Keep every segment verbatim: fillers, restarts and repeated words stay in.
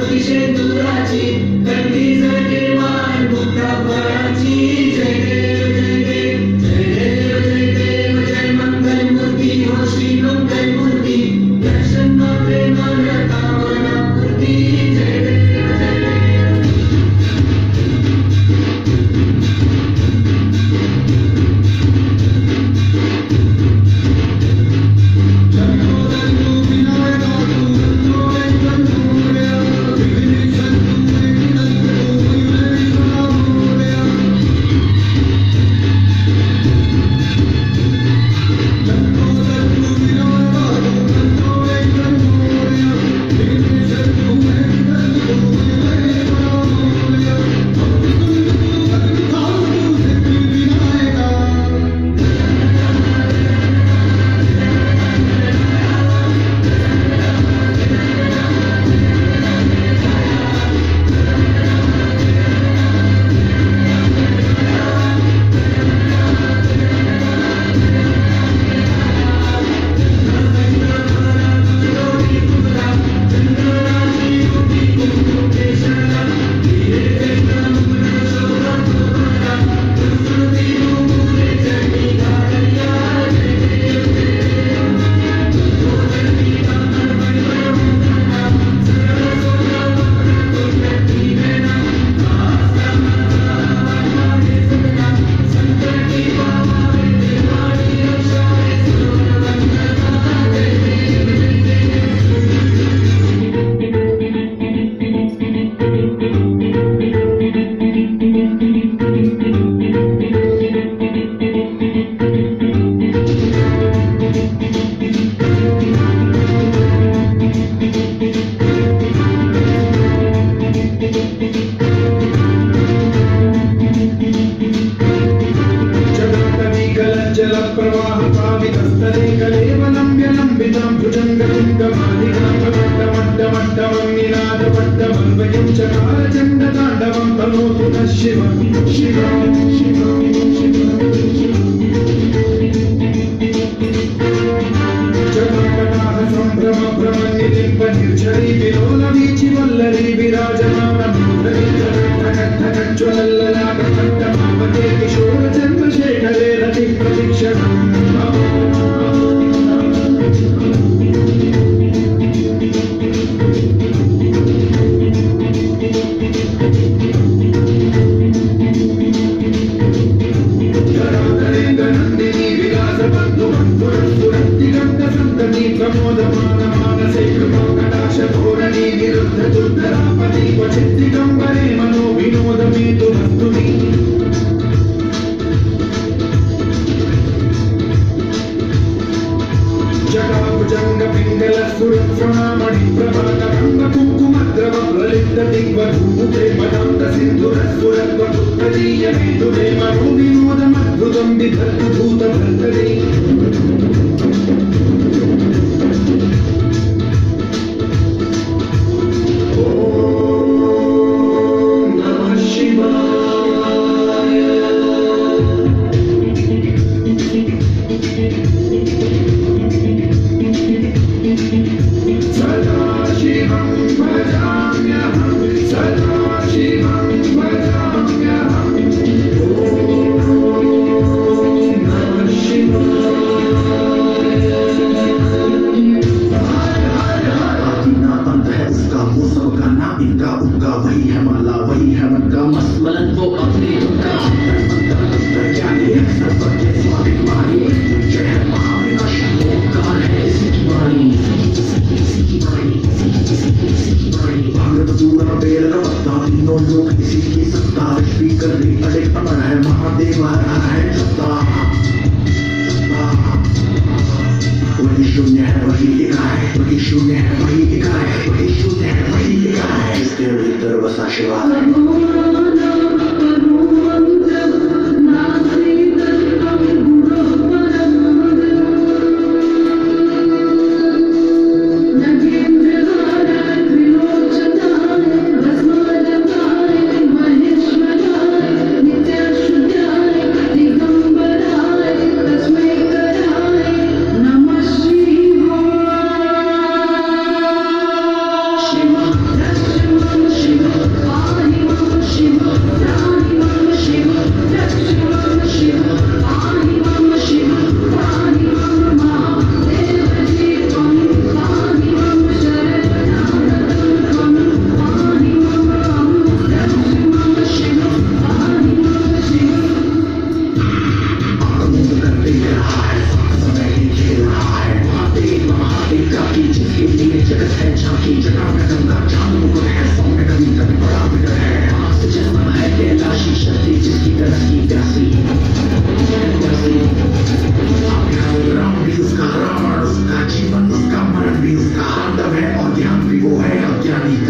Shiva,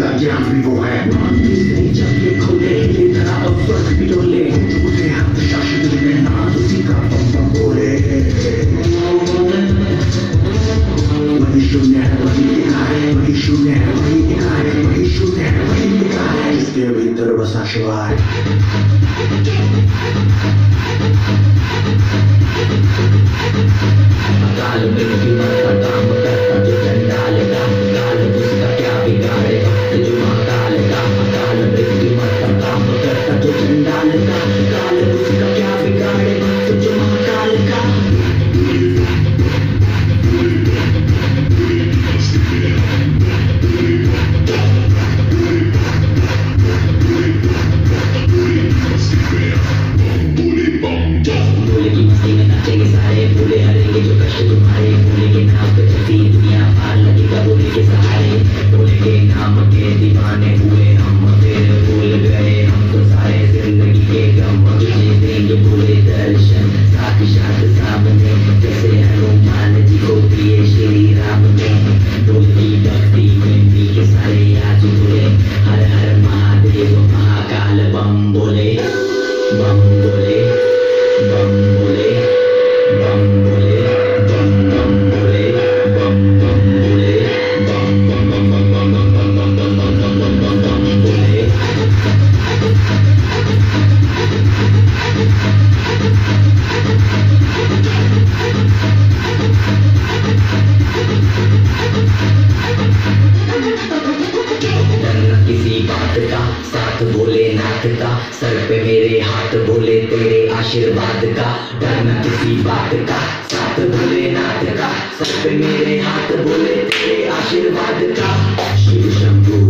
जिसका ज्ञान भी वो है। जब ये खोले ये धरा अब स्वर्ग भी डोले, उठे हाथ शाश्वत में नाद उसी का बम बम बोले। वही शून्य है वही दिखाए, वही शून्य है वही दिखाए, वही शून्य है वही दिखाए, जिसके भीतर बसा शिवाय। काल मृत्यु मरता काम करता जो चंडाल का, काल उसका क्या बिगाड़े वक्त जो महाकाल का। काल मृत्यु मरता काम करता जो चंडाल का, काल उसका क्या बिगाड़े वक्त जो महाकाल का। भोले की मस्ती में नाचेंगे सारे, भोले हरेंगे जो कष्ट तुम्हारे, भोले के नाम पे चलती दुनिया पार लगेगा भोले के सहारे। भोले के नाम के दीवाने हुए हम, फिर भूल गए हम तो सारे जिंदगी के गम। तुझे देंगे भोले दर्शन साथ साथ सामने, जैसे हनुमान जी को दिए श्री राम ने। भोले की भक्ति में भी के सारे आज बोले, हर हर महादेव महाकाल बम बोले, बम बोले, बम बोले, बम बोले, बम बम बोले, बम बम बोले, बम बम बम बम बम बम बम बम बम बम बम बम बोले। डरना किसी बात का साथ भोलेनाथ का, सर पे मेरे हाथ भोले तेरे आशीर्वाद का। डरना किसी बात का साथ भोलेनाथ का, सर पे मेरे हाथ भोले तेरे आशीर्वाद का। शिव शंभू